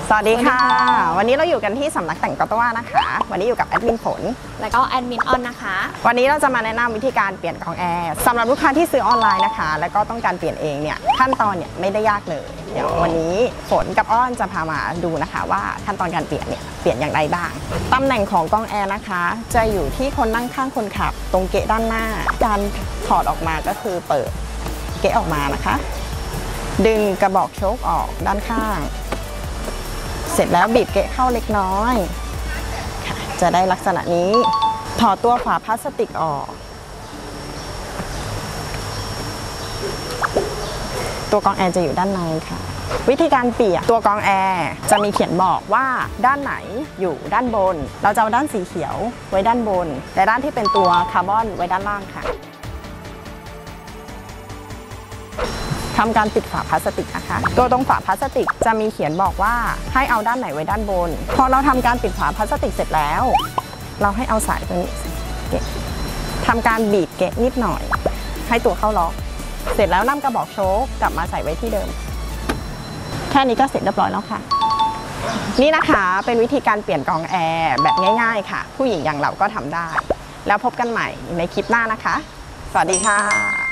สวัสดีค่ะวันนี้เราอยู่กันที่สำนักแต่งกอตว่านะคะวันนี้อยู่กับแอดมินฝนและก็แอดมินออนนะคะวันนี้เราจะมาแนะนำวิธีการเปลี่ยนกรองแอร์สำหรับลูกค้าที่ซื้อออนไลน์นะคะแล้วก็ต้องการเปลี่ยนเองเนี่ยขั้นตอนเนี่ยไม่ได้ยากเลยเดี๋ยววันนี้ฝนกับอ้อนจะพามาดูนะคะว่าขั้นตอนการเปลี่ยนเนี่ยเปลี่ยนอย่างไรบ้างตำแหน่งของกรองแอร์นะคะจะอยู่ที่คนนั่งข้างคนขับตรงเกะด้านหน้าการถอดออกมาก็คือเปิดเกะออกมานะคะดึงกระบอกโชคออกด้านข้างเสร็จแล้วบีบเกะเข้าเล็กน้อยค่ะจะได้ลักษณะนี้ถอดตัวฝาพลาสติกออกตัวกรองแอร์จะอยู่ด้านในค่ะวิธีการเปลี่ยนตัวกรองแอร์จะมีเขียนบอกว่าด้านไหนอยู่ด้านบนเราจะเอาด้านสีเขียวไว้ด้านบนและด้านที่เป็นตัวคาร์บอนไว้ด้านล่างค่ะทำการปิดฝาพลาสติกนะคะตัวตรงฝาพลาสติกจะมีเขียนบอกว่าให้เอาด้านไหนไว้ด้านบนพอเราทำการปิดฝาพลาสติกเสร็จแล้วเราให้เอาสายตัวนี้ทำการบีบเกะนิดหน่อยให้ตัวเข้าล็อกเสร็จแล้วนำกระบอกโชคกลับมาใส่ไว้ที่เดิมแค่นี้ก็เสร็จเรียบร้อยแล้วค่ะนี่นะคะเป็นวิธีการเปลี่ยนกรองแอร์แบบง่ายๆค่ะผู้หญิงอย่างเราก็ทำได้แล้วพบกันใหม่ในคลิปหน้านะคะสวัสดีค่ะ